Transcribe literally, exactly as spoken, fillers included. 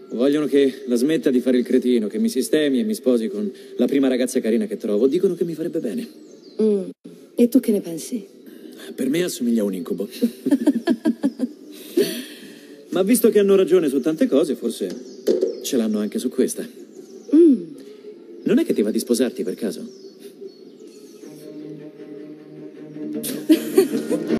Vogliono che la smetta di fare il cretino, che mi sistemi e mi sposi con la prima ragazza carina che trovo. Dicono che mi farebbe bene. Mm. E tu che ne pensi? Per me assomiglia a un incubo. Ma visto che hanno ragione su tante cose, forse ce l'hanno anche su questa. Mm. Non è che ti va di sposarti per caso?